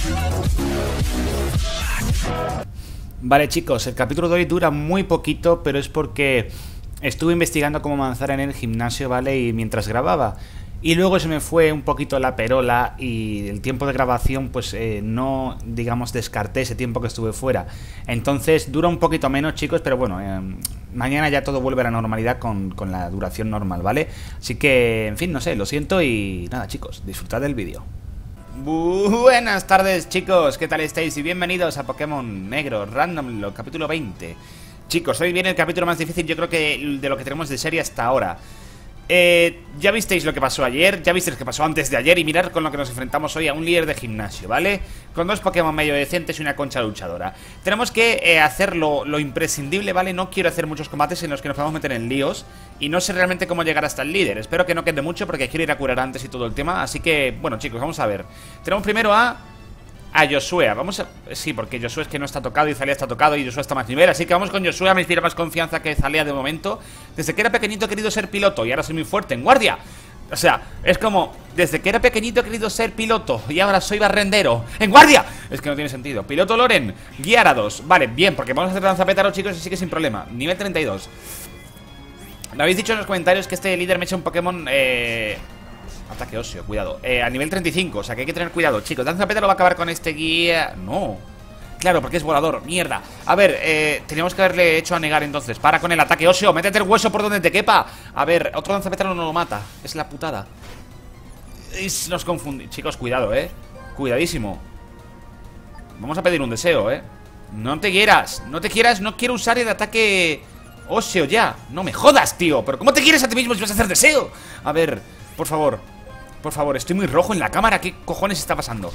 Vale, chicos, el capítulo de hoy dura muy poquito, pero es porque estuve investigando cómo avanzar en el gimnasio, ¿vale? Y mientras grababa. Y luego se me fue un poquito la perola y el tiempo de grabación, pues no, digamos, descarté ese tiempo que estuve fuera. Entonces dura un poquito menos, chicos, pero bueno, mañana ya todo vuelve a la normalidad con la duración normal, ¿vale? Así que, en fin, no sé, lo siento y nada, chicos, disfrutad del vídeo. Buenas tardes, chicos, ¿qué tal estáis? Y bienvenidos a Pokémon Negro Random, capítulo 20. Chicos, hoy viene el capítulo más difícil, yo creo que de lo que tenemos de serie hasta ahora. Ya visteis lo que pasó ayer, ya visteis lo que pasó antes de ayer. Y mirad con lo que nos enfrentamos hoy a un líder de gimnasio, ¿vale? Con dos Pokémon medio decentes y una concha luchadora. Tenemos que hacer lo imprescindible, ¿vale? No quiero hacer muchos combates en los que nos podamos meter en líos. Y no sé realmente cómo llegar hasta el líder. Espero que no quede mucho porque quiero ir a curar antes y todo el tema. Así que, bueno, chicos, vamos a ver. Tenemos primero a Josué. Vamos a... Sí, porque Josué es que no está tocado y Zalea está tocado y Josué está más nivel. Así que vamos con Josué, me inspira más confianza que Zalea de momento. Desde que era pequeñito he querido ser piloto y ahora soy muy fuerte en guardia. O sea, es como, desde que era pequeñito he querido ser piloto y ahora soy barrendero ¡en guardia! Es que no tiene sentido. Piloto Loren, Gyarados. Vale, bien, porque vamos a hacer lanzapétalo, chicos, así que sin problema. Nivel 32. Me habéis dicho en los comentarios que este líder me echa un Pokémon... Ataque óseo, cuidado. A nivel 35, o sea que hay que tener cuidado, chicos. Lanzapétalo va a acabar con este guía... No. Claro, porque es volador, mierda. A ver, teníamos que haberle hecho a negar entonces. Para con el ataque óseo, métete el hueso por donde te quepa. A ver, otro lanzapétalo no lo mata. Es la putada. Nos confundimos. Chicos, cuidado, cuidadísimo. Vamos a pedir un deseo, No te quieras, no te quieras. No quiero usar el ataque óseo ya. No me jodas, tío. Pero ¿cómo te quieres a ti mismo si vas a hacer deseo? A ver, por favor. Por favor, estoy muy rojo en la cámara. ¿Qué cojones está pasando?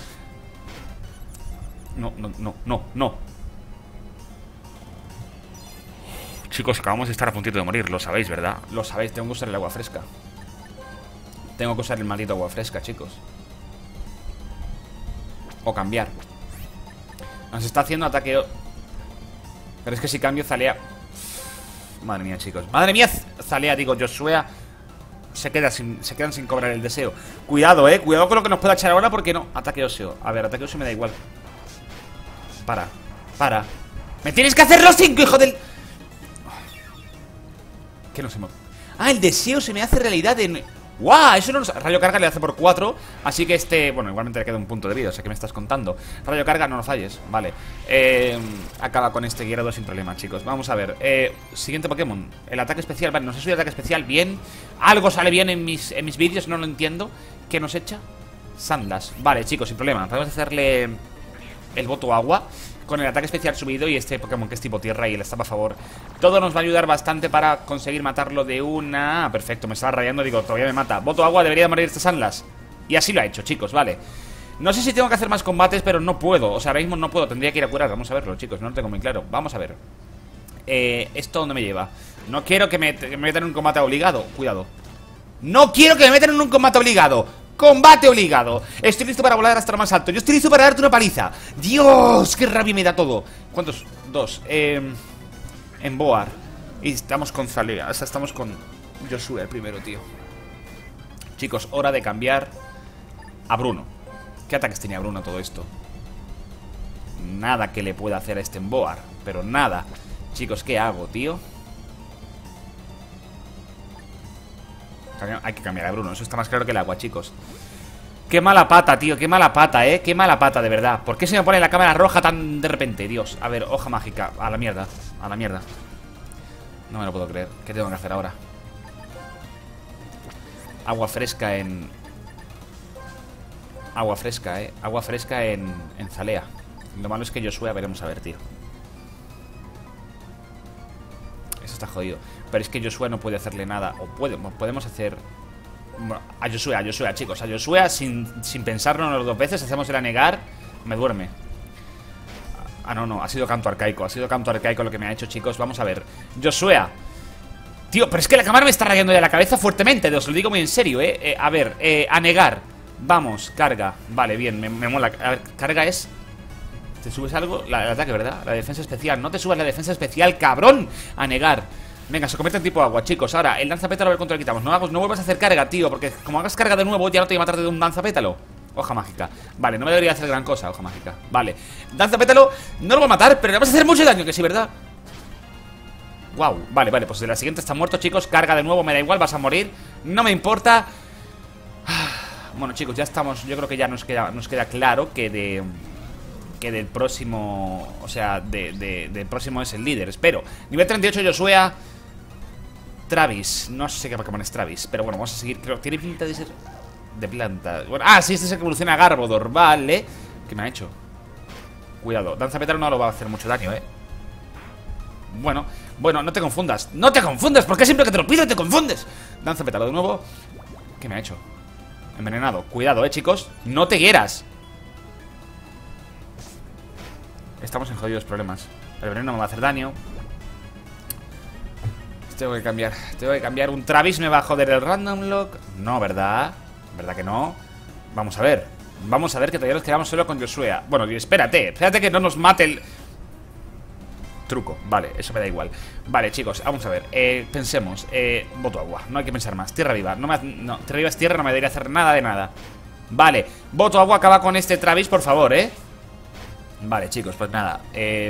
No, no, no, no, no. Chicos, acabamos de estar a puntito de morir. Lo sabéis, ¿verdad? Lo sabéis, tengo que usar el agua fresca. Tengo que usar el maldito agua fresca, chicos. O cambiar. Nos está haciendo ataque. Pero es que si cambio Zalea... Madre mía, chicos. Madre mía, Zalea, digo, Josué se quedan sin cobrar el deseo. Cuidado, cuidado con lo que nos pueda echar ahora. Porque no, ataque óseo. A ver, ataque óseo me da igual. Para. ¡Me tienes que hacer los 5, hijo del... ¿Qué no se me... Ah, el deseo se me hace realidad en... ¡Guau! Eso no nos... Rayo carga le hace por 4. Así que bueno, igualmente le queda un punto de vida. O sea, que me estás contando. Rayo carga, no lo falles. Vale. Acaba con este Gyarados sin problema, chicos. Vamos a ver. Siguiente Pokémon. El ataque especial. Vale, nos ha subido el ataque especial. Bien. Algo sale bien en mis vídeos. No lo entiendo. ¿Qué nos echa? Sandlas. Vale, chicos, sin problema. Podemos hacerle el voto agua con el ataque especial subido y este Pokémon que es tipo tierra y él está a favor. Todo nos va a ayudar bastante para conseguir matarlo de una... Perfecto, me estaba rayando, digo, todavía me mata. Voto agua, debería de morir este Sandlas. Y así lo ha hecho, chicos, vale. No sé si tengo que hacer más combates, pero no puedo. O sea, ahora mismo no puedo, tendría que ir a curar. Vamos a verlo, chicos, no lo tengo muy claro. Vamos a ver. ¿Esto dónde me lleva? No quiero que me metan en un combate obligado. Cuidado. No quiero que me metan en un combate obligado. ¡Combate obligado! Estoy listo para volar hasta lo más alto. Yo estoy listo para darte una paliza. ¡Dios! ¡Qué rabia me da todo! ¿Cuántos? 2. En Boar. Y estamos con Zalea. O sea, estamos con Josué el primero, tío. Chicos, hora de cambiar a Bruno. ¿Qué ataques tenía Bruno todo esto? Nada que le pueda hacer a este en Boar. Pero nada. Chicos, ¿qué hago, tío? Hay que cambiar a Bruno, eso está más claro que el agua, chicos. Qué mala pata, tío, qué mala pata, qué mala pata, de verdad. ¿Por qué se me pone la cámara roja tan de repente? Dios, a ver, hoja mágica. A la mierda, a la mierda. No me lo puedo creer, ¿qué tengo que hacer ahora? Agua fresca en... Agua fresca, agua fresca en Zalea. Lo malo es que Josué, veremos a ver, tío. Eso está jodido. Pero es que Josué no puede hacerle nada. O podemos hacer... A Josué, chicos. A Josué, sin pensárnoslo 2 veces, hacemos el anegar. Me duerme. Ah, no, ha sido canto arcaico. Ha sido canto arcaico lo que me ha hecho, chicos. Vamos a ver. Josué. Tío, pero es que la cámara me está rayando ya la cabeza fuertemente. Os lo digo muy en serio, A ver, anegar. Vamos, carga. Vale, bien, me mola. A ver, carga es... ¿Te subes algo? El ataque, ¿verdad? La defensa especial. No te subas la defensa especial, cabrón. Anegar. Venga, se convierte en tipo agua, chicos. Ahora, el lanzapétalo, a ver cuánto le quitamos. No vuelvas a hacer carga, tío, porque como hagas carga de nuevo, ya no te voy a matar de un lanzapétalo. Hoja mágica. Vale, no me debería hacer gran cosa, hoja mágica. Vale, danza pétalo. No lo va a matar, pero le vamos a hacer mucho daño, que sí, ¿verdad? Wow, vale, pues de la siguiente está muerto, chicos. Carga de nuevo, me da igual, vas a morir. No me importa. Bueno, chicos, ya estamos. Yo creo que ya nos queda claro que del próximo. O sea, del próximo es el líder, espero. Nivel 38, Josué. Travis, no sé qué Pokémon es Travis, pero bueno, vamos a seguir. Creo que tiene pinta de ser de planta. Bueno, sí, este es el que evoluciona a Garbodor, vale. ¿Qué me ha hecho? Cuidado, danza pétalo no lo va a hacer mucho daño, Bueno, no te confundas. No te confundas, porque siempre que te lo pido te confundes. Danza pétalo de nuevo. ¿Qué me ha hecho? Envenenado, cuidado, chicos. No te hieras. Estamos en jodidos problemas. El veneno me va a hacer daño. Tengo que cambiar. Un Travis me va a joder el Random Lock. No, ¿verdad? ¿Verdad que no? Vamos a ver que todavía nos quedamos solo con Josué. Bueno, espérate que no nos mate el truco, vale, eso me da igual. Vale, chicos, vamos a ver, pensemos, voto agua, no hay que pensar más. Tierra viva, no, tierra viva es tierra, no me debería hacer nada de nada. Vale, voto agua, acaba con este Travis, por favor, Vale, chicos, pues nada.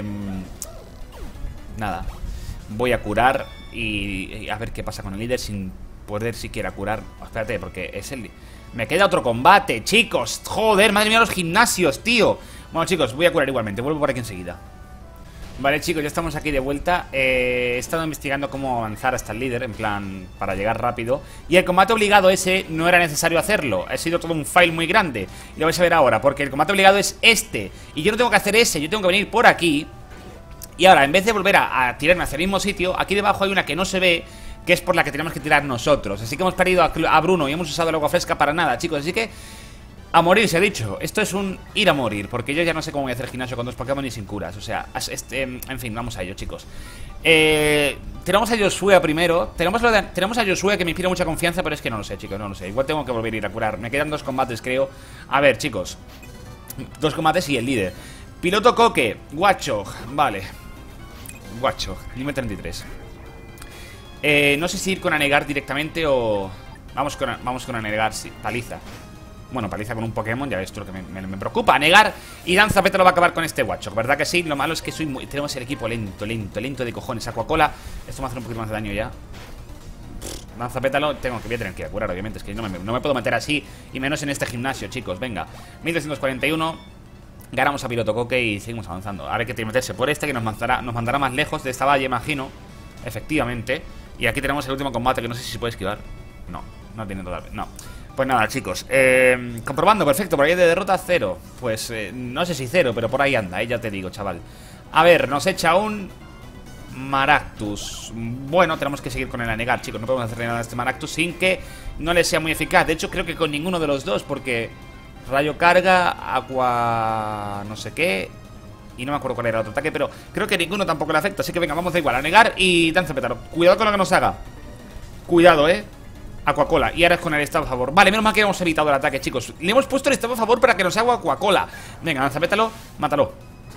Nada, voy a curar y a ver qué pasa con el líder sin poder siquiera curar. Espérate, porque es el... Me queda otro combate, chicos. Joder, madre mía, los gimnasios, tío. Bueno, chicos, voy a curar igualmente, vuelvo por aquí enseguida. Vale, chicos, ya estamos aquí de vuelta. He estado investigando cómo avanzar hasta el líder, en plan, para llegar rápido. Y el combate obligado ese no era necesario hacerlo. Ha sido todo un fail muy grande. Y lo vais a ver ahora, porque el combate obligado es este. Y yo no tengo que hacer ese, yo tengo que venir por aquí. Y ahora, en vez de volver a tirarme hacia el mismo sitio, aquí debajo hay una que no se ve, que es por la que tenemos que tirar nosotros. Así que hemos perdido a Bruno y hemos usado el agua fresca para nada, chicos. Así que... a morir, se ha dicho. Esto es un ir a morir, porque yo ya no sé cómo voy a hacer gimnasio con dos Pokémon y sin curas. O sea, en fin, vamos a ello, chicos. Tenemos a Josué primero. Tenemos a Josué, que me inspira mucha confianza, pero es que no lo sé, chicos, no lo sé. Igual tengo que volver a ir a curar. Me quedan 2 combates, creo. A ver, chicos, 2 combates y el líder. Piloto Coque, Watchog, vale. Watchog, nivel 33. No sé si ir con Anegar directamente o... Vamos con Anegar, sí, paliza. Bueno, paliza con un Pokémon, ya ves tú lo que me preocupa. Negar y danza pétalo va a acabar con este Watchog, ¿verdad que sí? Lo malo es que tenemos el equipo lento de cojones. Aquacola, esto me hace un poquito más de daño ya. Danza pétalo, voy a tener que ir a curar, obviamente. Es que no me puedo meter así, y menos en este gimnasio, chicos, venga. 1241. Ganamos a Piloto Coque y seguimos avanzando. Ahora hay que meterse por este, que nos mandará más lejos de esta valle, imagino. Efectivamente. Y aquí tenemos el último combate, que no sé si se puede esquivar. No tiene todavía, no. Pues nada, chicos, comprobando, perfecto, por ahí de derrota 0. Pues no sé si 0, pero por ahí anda, ya te digo, chaval. A ver, nos echa un Maractus. Bueno, tenemos que seguir con el Anegar, chicos. No podemos hacer nada a este Maractus sin que no le sea muy eficaz. De hecho, creo que con ninguno de los dos, porque rayo carga, agua no sé qué, y no me acuerdo cuál era el otro ataque, pero creo que ninguno tampoco le afecta. Así que venga, vamos a igual, Anegar y danza pétalo. Cuidado con lo que nos haga. Cuidado, Aquacola, y ahora es con el estado a favor. Vale, menos mal que hemos evitado el ataque, chicos. Le hemos puesto el estado a favor para que nos haga Aquacola. Venga, lanzapétalo, mátalo.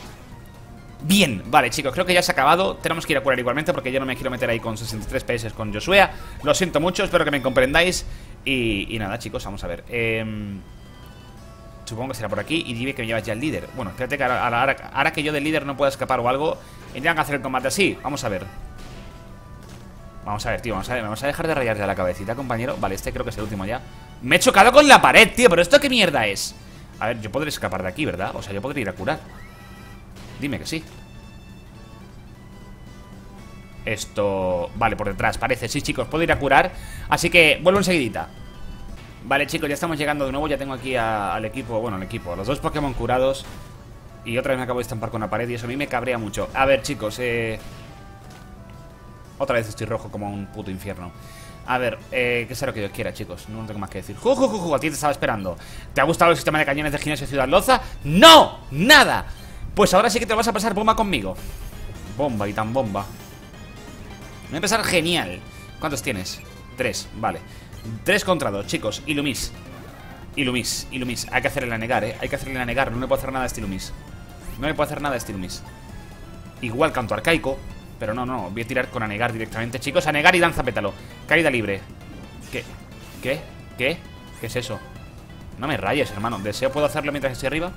Bien, vale, chicos, creo que ya se ha acabado. Tenemos que ir a curar igualmente, porque yo no me quiero meter ahí con 63 PS con Josué. Lo siento mucho, espero que me comprendáis. Y nada, chicos, vamos a ver. Supongo que será por aquí. Y dime que me llevas ya el líder. Bueno, espérate que ahora que yo del líder no pueda escapar o algo, tendrían que hacer el combate así. Vamos a ver. Vamos a ver, tío, vamos a dejar de rayar ya la cabecita, compañero. Vale, este creo que es el último ya. Me he chocado con la pared, tío, pero ¿esto qué mierda es? A ver, yo podré escapar de aquí, ¿verdad? O sea, yo podré ir a curar. Dime que sí. Esto... Vale, por detrás, parece, sí, chicos, puedo ir a curar. Así que vuelvo enseguidita. Vale, chicos, ya estamos llegando de nuevo. Ya tengo aquí al equipo, bueno, al equipo, a los 2 Pokémon curados. Y otra vez me acabo de estampar con la pared y eso a mí me cabrea mucho. A ver, chicos, otra vez estoy rojo como un puto infierno. A ver, ¿qué será lo que yo quiera, chicos? No tengo más que decir. A ti te estaba esperando. ¿Te ha gustado el sistema de cañones de gimnasio Ciudad Loza? ¡No! ¡Nada! Pues ahora sí que te vas a pasar bomba conmigo. Bomba y tan bomba. Me va a empezar genial. ¿Cuántos tienes? 3, vale. 3 contra 2, chicos. Ilumis. Hay que hacerle la negar, Hay que hacerle la negar. No le puedo hacer nada a este Ilumis. Igual canto arcaico. Pero no, voy a tirar con Anegar directamente, chicos. Anegar y danza pétalo. Caída libre. ¿Qué es eso? No me rayes, hermano. ¿Deseo puedo hacerlo mientras estoy arriba?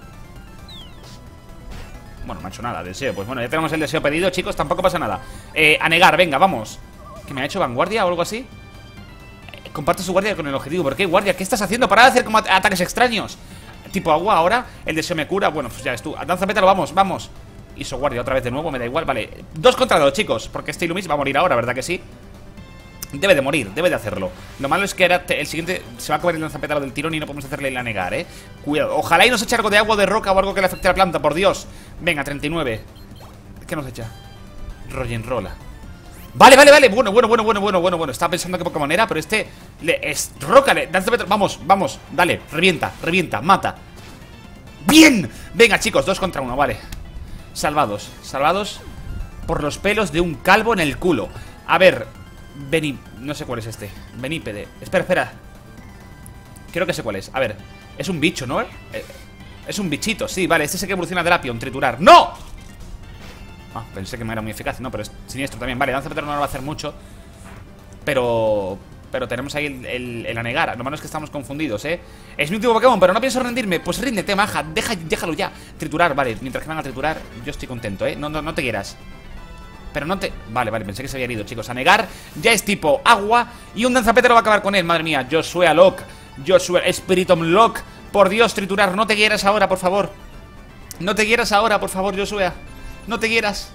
Bueno, no ha hecho nada, deseo. Pues bueno, ya tenemos el deseo pedido, chicos. Tampoco pasa nada. A negar, venga, vamos. ¿Que me ha hecho vanguardia o algo así? Comparte su guardia con el objetivo. ¿Por qué guardia? ¿Qué estás haciendo? Para de hacer como ataques extraños. Tipo agua ahora. El deseo me cura. Bueno, pues ya ves tú. Danza pétalo, vamos, vamos. Hizo guardia otra vez de nuevo, me da igual, vale. 2 contra 2, chicos. Porque este Illumis va a morir ahora, ¿verdad que sí? Debe de morir, debe de hacerlo. Lo malo es que ahora el siguiente se va a comer el lanzapétalo del tirón y no podemos hacerle la negar, Cuidado, ojalá y nos eche algo de agua, de roca o algo que le afecte a la planta, por Dios. Venga, 39. ¿Qué nos echa? Rolla. Vale, vale, vale. Bueno. Estaba pensando que Pokémon era, pero este es roca, lanzapétalo. Vamos, dale, revienta, mata. ¡Bien! Venga, chicos, 2 contra 1, vale. Salvados por los pelos de un calvo en el culo. A ver, no sé cuál es este. Benípede. Espera. Creo que sé cuál es. A ver, es un bicho, ¿no? Es un bichito, sí, vale. Este es el que evoluciona Drapion, triturar. ¡No! Ah, pensé que me era muy eficaz. No, pero es siniestro también. Vale, Danza Pétalo no lo va a hacer mucho. Pero tenemos ahí el anegar. Lo malo es que estamos confundidos, Es mi último Pokémon, pero no pienso rendirme. Pues ríndete, maja, déjalo ya. Triturar, vale, mientras que van a triturar yo estoy contento, No te quieras. Pero no te... Vale, pensé que se había herido, chicos. Anegar, ya es tipo agua. Y un danzapétalo va a acabar con él, madre mía. Joshua Lock, Spiritomb Lock. Por Dios, triturar, no te quieras ahora, por favor. No te quieras ahora, por favor, Joshua. No te quieras.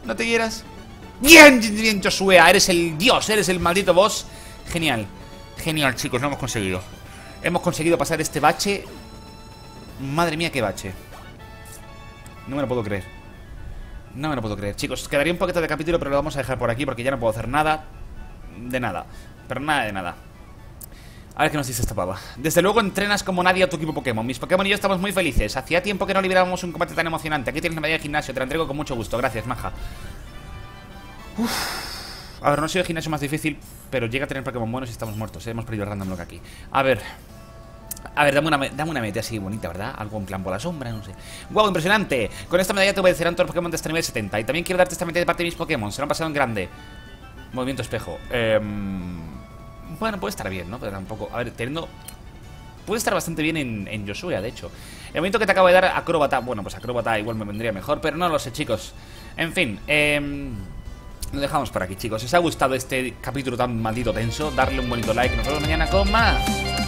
Bien, Joshua, eres el dios, eres el maldito boss. Genial, chicos, lo hemos conseguido. Hemos conseguido pasar este bache. Madre mía, qué bache. No me lo puedo creer. Chicos, quedaría un poquito de capítulo, pero lo vamos a dejar por aquí porque ya no puedo hacer nada. De nada. Pero nada de nada. A ver qué nos dice esta pava. Desde luego entrenas como nadie a tu equipo Pokémon. Mis Pokémon y yo estamos muy felices. Hacía tiempo que no liberábamos un combate tan emocionante. Aquí tienes la medalla de gimnasio, te la entrego con mucho gusto. Gracias, maja. A ver, no ha sido el gimnasio más difícil, pero llega a tener Pokémon buenos y estamos muertos. Hemos perdido el random lock aquí. A ver, dame una meta así bonita, ¿verdad? Algo en plan por la sombra, no sé. ¡Wow, impresionante! Con esta medalla te obedecerán todos los Pokémon de hasta nivel 70. Y también quiero darte esta medalla de parte de mis Pokémon. Se lo han pasado en grande. Movimiento espejo. Bueno, puede estar bien, ¿no? Pero tampoco... A ver, teniendo... Puede estar bastante bien en Joshua, de hecho. El momento que te acabo de dar, acróbata. Bueno, pues acróbata igual me vendría mejor, pero no lo sé, chicos. En fin, lo dejamos por aquí, chicos. Si os ha gustado este capítulo tan maldito tenso, darle un bonito like. Nos vemos mañana con más.